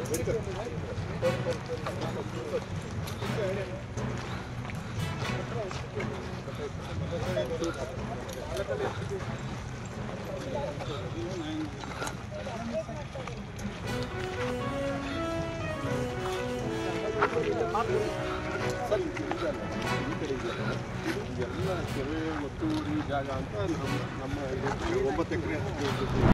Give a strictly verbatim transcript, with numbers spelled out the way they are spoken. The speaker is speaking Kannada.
ಎಲ್ಲ ಕೆರೆ ಮತ್ತು ಈ ಜಾಗ ಅಂತ ನಮ್ಮ ನಮ್ಮ ಒಂಬತ್ತು ಎಕರೆ